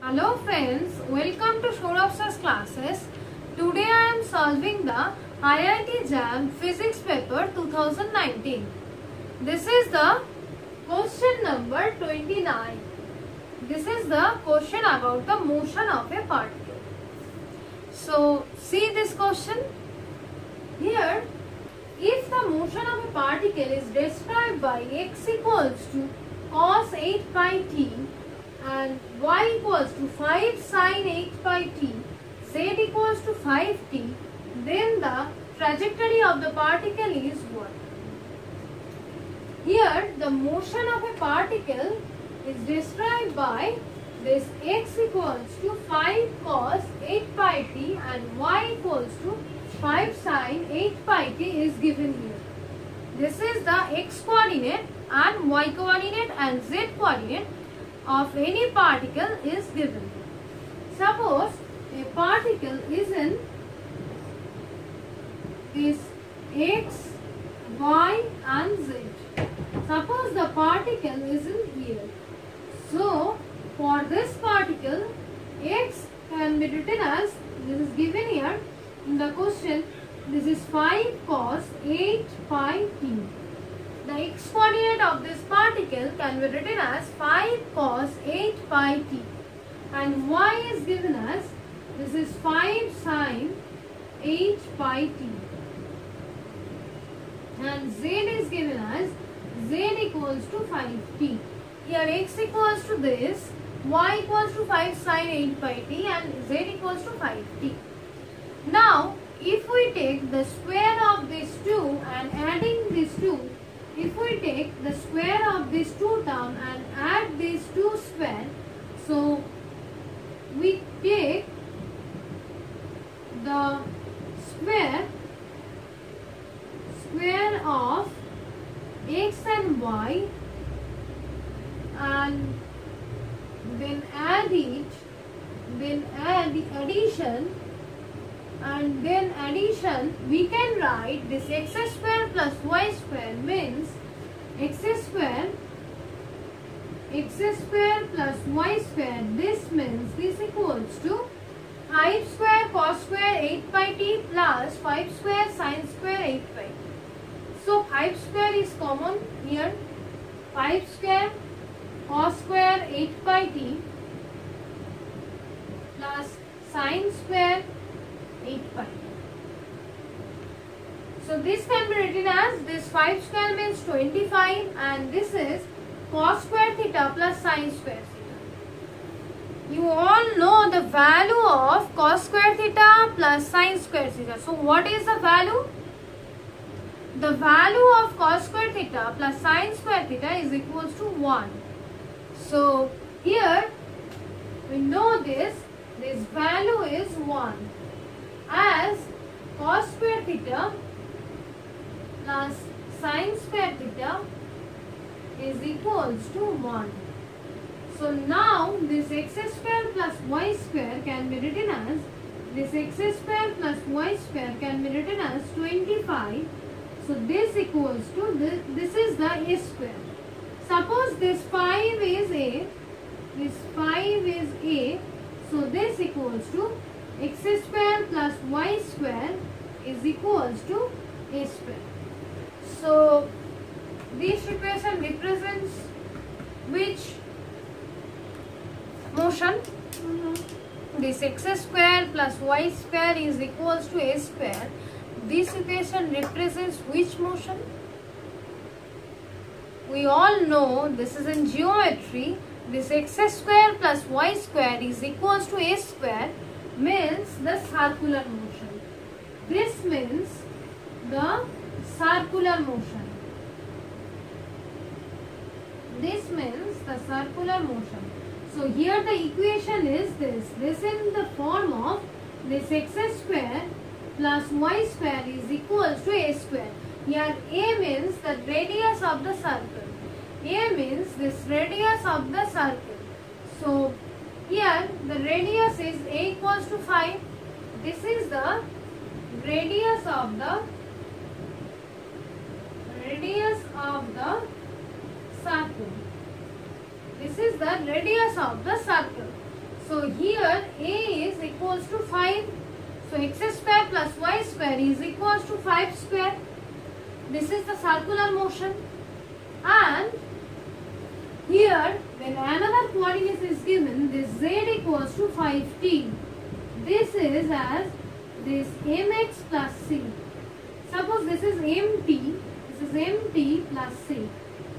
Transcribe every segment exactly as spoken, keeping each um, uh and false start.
Hello friends, welcome to Shourab's classes. Today I am solving the I I T JAM Physics paper twenty nineteen. This is the question number twenty-nine. This is the question about the motion of a particle. So see this question. Here, if the motion of a particle is described by x equals to cos eight pi t and y equals to five sin eight pi t, z equals to five t, then the trajectory of the particle is what? Here the motion of a particle is described by this x equals to five cos eight pi t and y equals to five sin eight pi t is given here. This is the x coordinate and y coordinate and z coordinate of any particle is given. Suppose a particle is in this x, y and z. Suppose the particle is in here. So for this particle, x can be written as, this is given here in the question, this is five cos eight pi t. The x coordinate of this particle can be written as five cos eight pi t and y is given as, this is five sin eight pi t and z is given as z equals to five t. Here x equals to this, y equals to five sin eight pi t and z equals to five t. Now if we take the square of these two and adding these two, if we take the square of these two term and add these two square, so we take the square square of x and y and then add it, then add the addition, and then addition we can write this x square plus y square means x square x square plus y square, this means this equals to five square cos square eight pi t plus five square sin square eight pi t. So five square is common here, five square cos square eight pi t plus sin square eight pi. So this can be written as, this five square means twenty-five and this is cos square theta plus sin square theta. You all know the value of cos square theta plus sin square theta. So what is the value? The value of cos square theta plus sin square theta is equals to one. So here we know this, this value is one. As cos square theta plus sin square theta is equals to one. So now this x square plus y square can be written as, this x square plus y square can be written as twenty-five. So this equals to, this, this is the a square. Suppose this five is a, this five is a, so this equals to x square plus y square is equals to a square. So this equation represents which motion? Mm-hmm. This x square plus y square is equals to a square. This equation represents which motion? We all know this is in geometry. This x square plus y square is equals to a square means the circular motion. This means the circular motion. This means the circular motion. So here the equation is this. This in the form of this x square plus y square is equals to a square. Here a means the radius of the circle. A means this radius of the circle. So here the radius is a equals to five. This is the radius of the radius of the circle. This is the radius of the circle. So So here A is equals to five. So x square plus y square is equals to five square. This is the circular motion. And here when another coordinate is given, this z equals to five t. This is as this mx plus c. Suppose this is mt, this is mt plus c.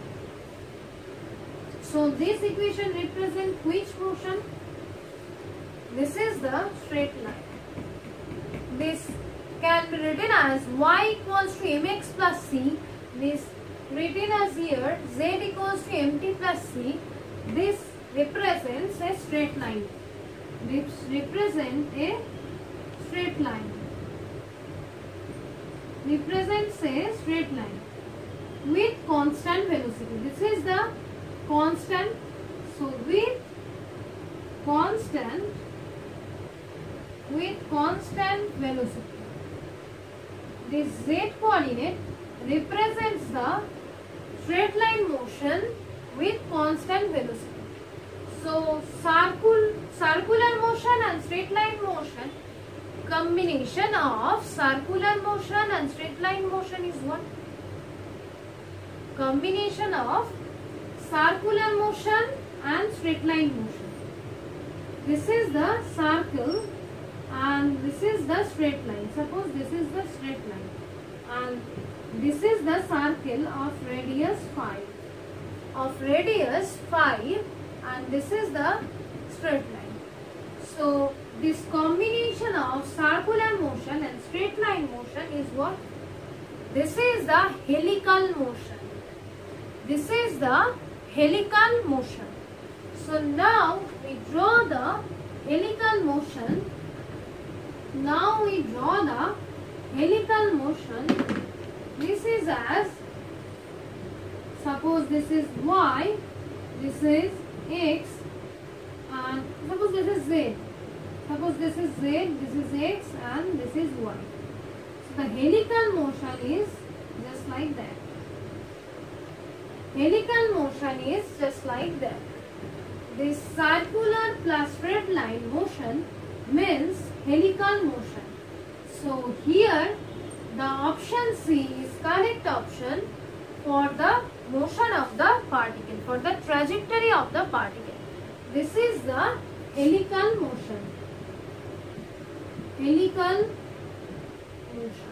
So this equation represents which motion? This is the straight line. This can be written as y equals to mx plus c. This written as here z equals to mt plus c. This represents a straight line. This represents a straight line. Represents a straight line with constant velocity. This is the constant. So with constant with constant velocity. This z coordinate represents the straight line motion with constant velocity. So circle, circular motion and straight line motion, combination of circular motion and straight line motion is what? Combination of circular motion and straight line motion. This is the circle and this is the straight line. Suppose this is the straight line and this is the circle of radius five. Of radius five and this is the straight line. So this combination of circular motion and straight line motion is what? This is the helical motion. This is the helical motion. So now we draw the helical motion. Now we draw the helical motion. This is as, suppose this is y, this is x, and suppose this is z. Suppose this is z, this is x, and this is y. So the helical motion is just like that. Helical motion is just like that. This circular plus straight line motion means helical motion. So here the option C is correct option for the motion of the particle, for the trajectory of the particle. This is the helical motion. Helical motion.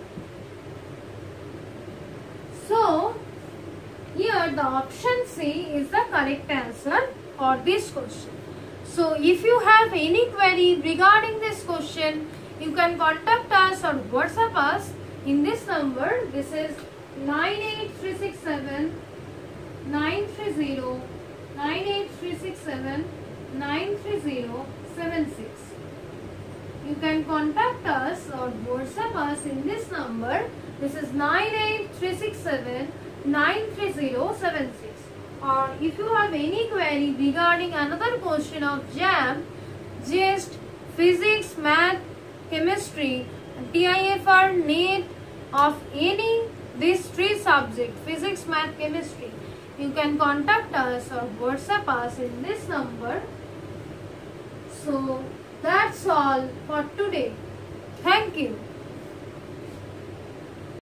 So here the option C is the correct answer for this question. So if you have any query regarding this question, you can contact us or WhatsApp us in this number. This is nine eight three six seven nine three zero nine eight three six seven nine three zero seven six. You can contact us or WhatsApp us in this number. This is nine eight three six seven nine three zero seven six. Or if you have any query regarding another question of JAM, just physics, math, chemistry, T I F R, NET of any these three subjects, physics, math, chemistry, you can contact us or WhatsApp us in this number. So that's all for today. Thank you.